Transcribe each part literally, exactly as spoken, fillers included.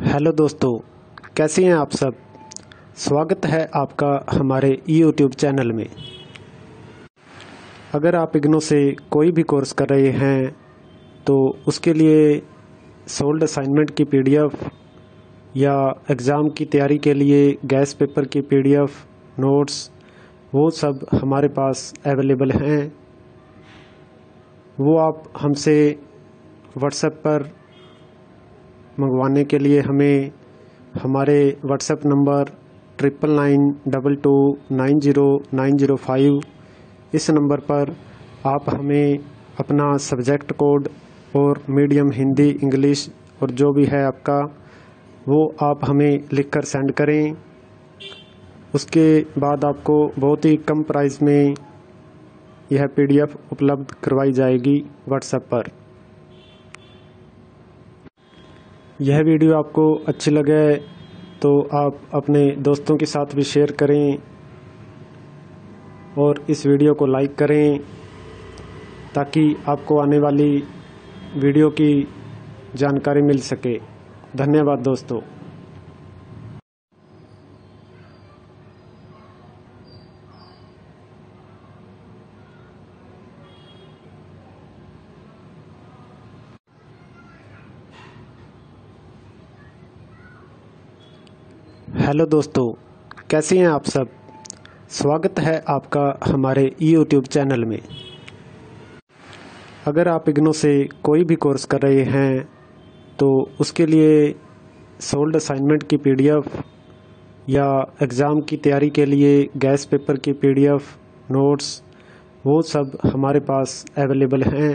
Hello दोस्तों, कैसे हैं आप सब। स्वागत है आपका हमारे यूट्यूब चैनल में। अगर आप इग्नो से कोई भी कोर्स कर रहे हैं तो उसके लिए सोल्ड असाइनमेंट की पीडीएफ या एग्ज़ाम की तैयारी के लिए गैस पेपर की पीडीएफ, नोट्स, वो सब हमारे पास अवेलेबल हैं। वो आप हमसे व्हाट्सएप पर मंगवाने के लिए हमें हमारे WhatsApp number triple nine double two nine zero nine zero five इस नंबर पर आप हमें अपना सब्जेक्ट कोड और मीडियम हिंदी, इंग्लिश और जो भी है आपका, वो आप हमें लिखकर सेंड करें। उसके बाद आपको बहुत ही कम प्राइस में यह पीडीएफ उपलब्ध करवाई जाएगी व्हाट्सएप पर। यह वीडियो आपको अच्छी लगे तो आप अपने दोस्तों के साथ भी शेयर करें और इस वीडियो को लाइक करें ताकि आपको आने वाली वीडियो की जानकारी मिल सके। धन्यवाद दोस्तों। हेलो दोस्तों, कैसे हैं आप सब। स्वागत है आपका हमारे यूट्यूब चैनल में। अगर आप इग्नो से कोई भी कोर्स कर रहे हैं तो उसके लिए सोल्ड असाइनमेंट की पीडीएफ या एग्ज़ाम की तैयारी के लिए गैस पेपर की पीडीएफ, नोट्स, वो सब हमारे पास अवेलेबल हैं।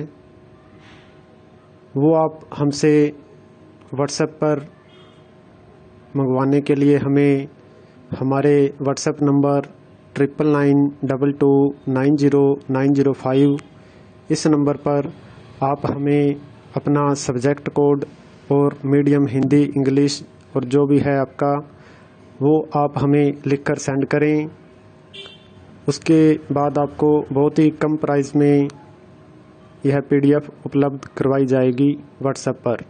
वो आप हमसे व्हाट्सएप पर मंगवाने के लिए हमें हमारे WhatsApp number triple nine double two nine zero nine zero five इस नंबर पर आप हमें अपना सब्जेक्ट कोड और मीडियम हिंदी, इंग्लिश और जो भी है आपका, वो आप हमें लिखकर सेंड करें। उसके बाद आपको बहुत ही कम प्राइस में यह पीडीएफ उपलब्ध करवाई जाएगी व्हाट्सएप पर।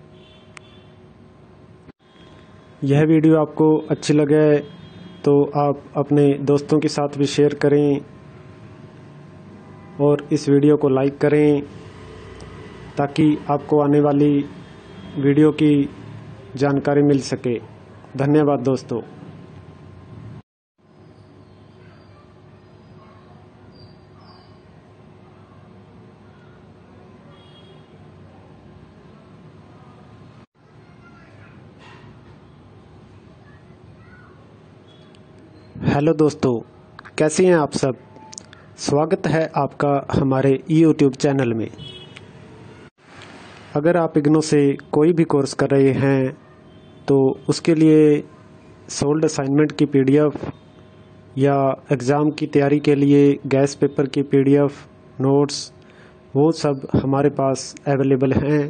यह वीडियो आपको अच्छी लगे तो आप अपने दोस्तों के साथ भी शेयर करें और इस वीडियो को लाइक करें ताकि आपको आने वाली वीडियो की जानकारी मिल सके। धन्यवाद दोस्तों। हेलो दोस्तों, कैसे हैं आप सब। स्वागत है आपका हमारे यूट्यूब चैनल में। अगर आप इग्नो से कोई भी कोर्स कर रहे हैं तो उसके लिए सोल्ड असाइनमेंट की पीडीएफ या एग्ज़ाम की तैयारी के लिए गैस पेपर की पीडीएफ, नोट्स, वो सब हमारे पास अवेलेबल हैं।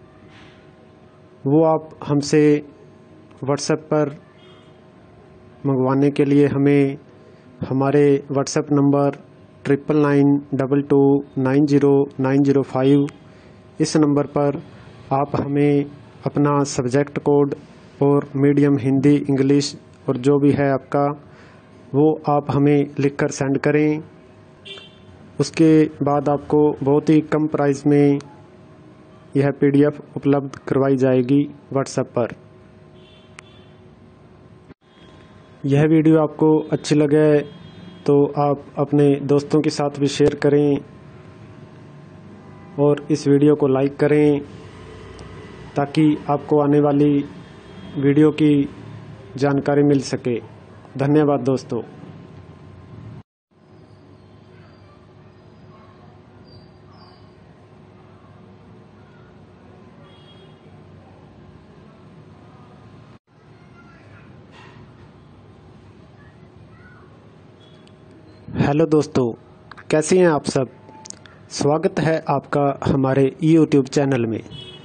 वो आप हमसे व्हाट्सएप पर मंगवाने के लिए हमें हमारे WhatsApp number triple nine double two nine zero nine zero five इस नंबर पर आप हमें अपना सब्जेक्ट कोड और मीडियम हिंदी, इंग्लिश और जो भी है आपका, वो आप हमें लिखकर सेंड करें। उसके बाद आपको बहुत ही कम प्राइस में यह पीडीएफ उपलब्ध करवाई जाएगी व्हाट्सएप पर। यह वीडियो आपको अच्छी लगे तो आप अपने दोस्तों के साथ भी शेयर करें और इस वीडियो को लाइक करें ताकि आपको आने वाली वीडियो की जानकारी मिल सके। धन्यवाद दोस्तों। हेलो दोस्तों, कैसे हैं आप सब। स्वागत है आपका हमारे यूट्यूब चैनल में।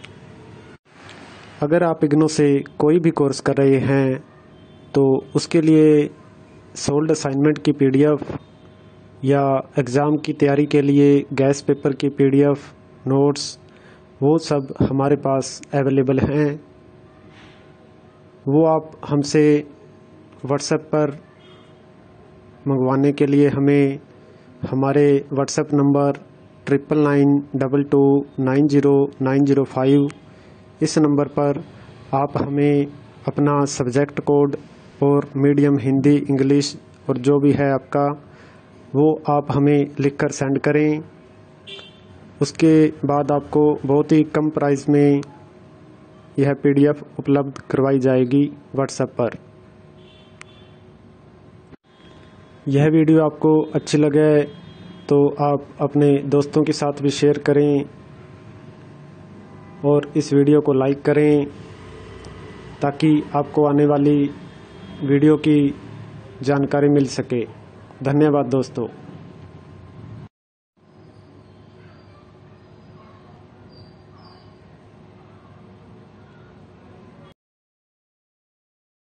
अगर आप इग्नो से कोई भी कोर्स कर रहे हैं तो उसके लिए सोल्ड असाइनमेंट की पीडीएफ या एग्ज़ाम की तैयारी के लिए गैस पेपर की पीडीएफ, नोट्स, वो सब हमारे पास अवेलेबल हैं। वो आप हमसे व्हाट्सएप पर मंगवाने के लिए हमें हमारे WhatsApp number triple nine double two nine zero nine zero five इस नंबर पर आप हमें अपना सब्जेक्ट कोड और मीडियम हिंदी इंग्लिश और जो भी है आपका वो आप हमें लिखकर सेंड करें। उसके बाद आपको बहुत ही कम प्राइस में यह पीडीएफ उपलब्ध करवाई जाएगी व्हाट्सएप पर। यह वीडियो आपको अच्छी लगे तो आप अपने दोस्तों के साथ भी शेयर करें और इस वीडियो को लाइक करें ताकि आपको आने वाली वीडियो की जानकारी मिल सके। धन्यवाद दोस्तों।